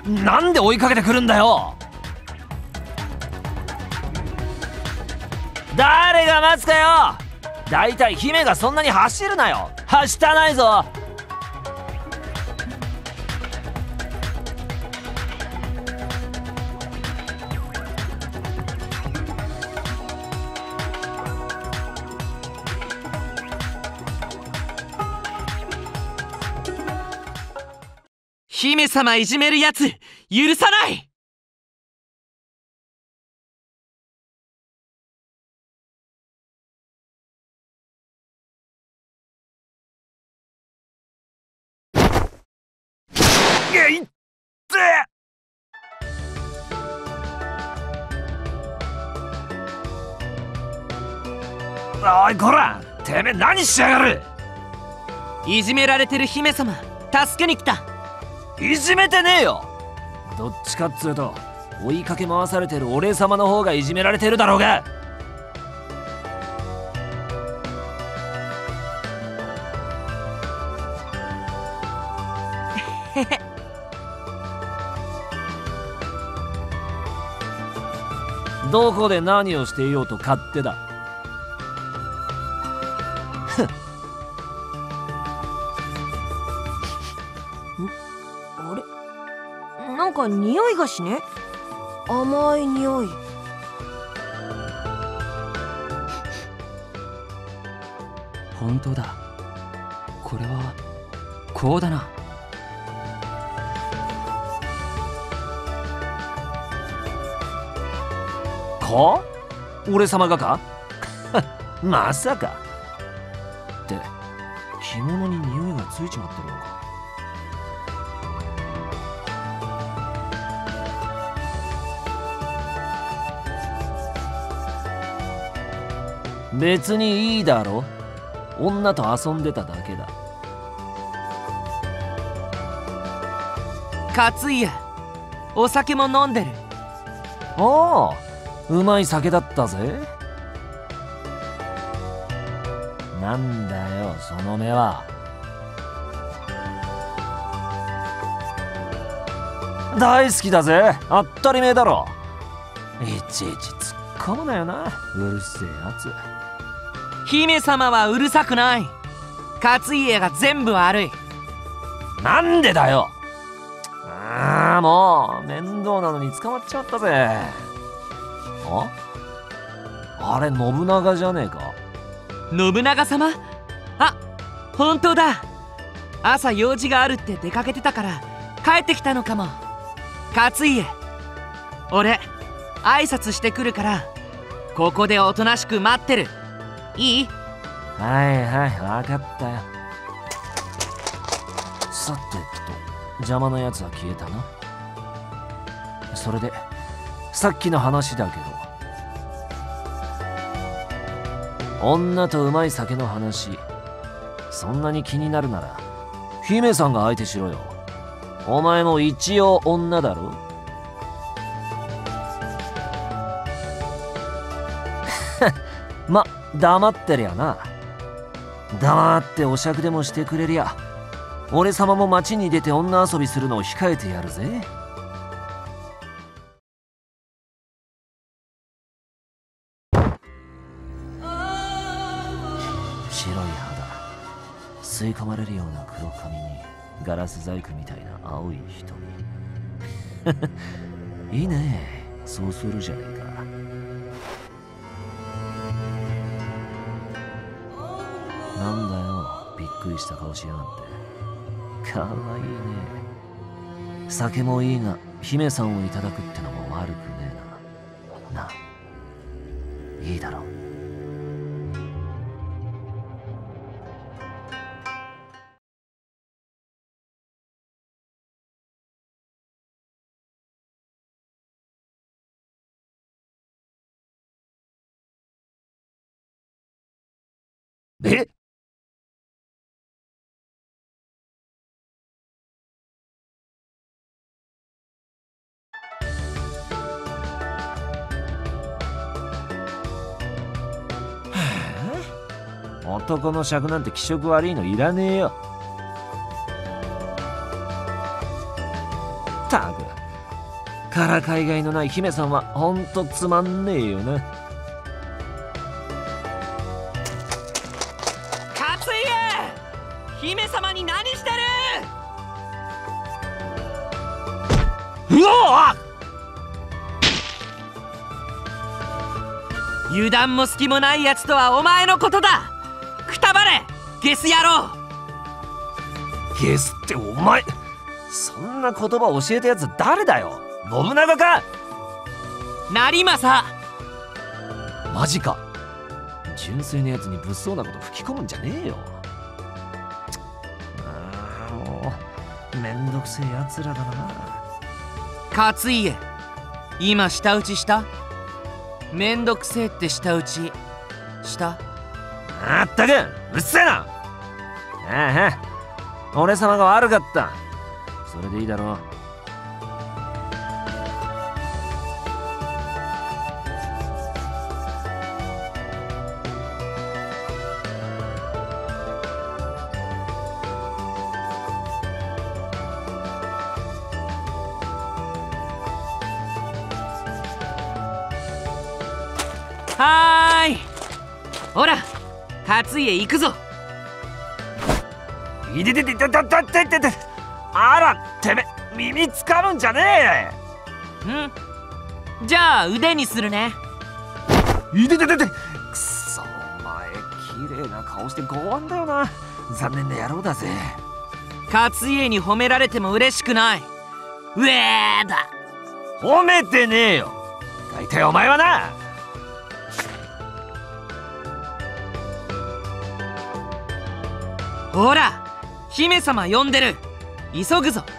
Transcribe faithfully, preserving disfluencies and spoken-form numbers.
なんで追いかけてくるんだよ。誰が待つかよ。だいたい姫がそんなに走るなよ。走ったないぞ。 姫様いじめるやつ許さない。 いっておいこら、てめえ何しやがる。 いじめられてる姫様助けに来た。 いじめてねえよ。どっちかっつうと追いかけ回されてる俺様の方がいじめられてるだろうが。どこで何をしていようと勝手だ。 あれ、なんか匂いがしね。甘い匂い。 本当だ。これはこうだな。 こう？俺様がか？まさか。って着物に匂いがついちまってるのか。別にいいだろ。女と遊んでただけだ。 勝家、お酒も飲んでる。 おお、うまい酒だったぜ。なんだよその目は。大好きだぜ。当たり前だろ。いちいち突っ込むなよな、うるせえやつ。 姫様はうるさくない。勝家が全部悪い。 なんでだよ。ああもう面倒なのに捕まっちまったぜ。ああれ信長じゃねえか。 信長様？あ、本当だ。朝用事があるって出かけてたから帰ってきたのかも。勝家、俺挨拶してくるからここでおとなしく待ってる。いい？ はいはい分かったよ。さてと邪魔なやつは消えたな。それでさっきの話だけど、女とうまい酒の話、そんなに気になるなら姫さんが相手しろよ。お前も一応女だろ。ま、黙ってりゃな。黙ってお酌でもしてくれりゃ俺様も街に出て女遊びするのを控えてやるぜ。白い肌、吸い込まれるような黒髪にガラス細工みたいな青い瞳。いいね、そうするじゃねえか。なんだよ、びっくりした顔しやがって。かわいいね。酒もいいが姫さんをいただくってのも悪くねえな。なあ、いいだろう。え？男の尺なんて気色悪いのいらねえよ。ったくからかいがいのない姫さんはほんとつまんねえよな。 勝家、姫様に何してる？ うわっ！ 油断も隙もないやつとはお前のことだ。くたばれゲス野郎。 ゲスってお前、そんな言葉教えたやつ誰だよ？信長か？ 成政。 マジか。純粋なやつに物騒なこと吹き込むんじゃねえよ。ああ、もうめんどくせえやつらだな。 勝家、今舌打ちした？めんどくせえって舌打ちした？ まったくうっせえな。ああ、俺様が悪かった。それでいいだろう。 はーい、ほら勝家行くぞ。 いてててててててて、あらてめ耳つかむんじゃねん？じゃあ腕にするね。 え。いてててて、くそお前綺麗な顔して剛腕だよな。残念な野郎だぜ。 勝家に褒められても嬉しくない。うえーだ。 褒めてねえよ。大体お前はな。 ほら姫様呼んでる。急ぐぞ。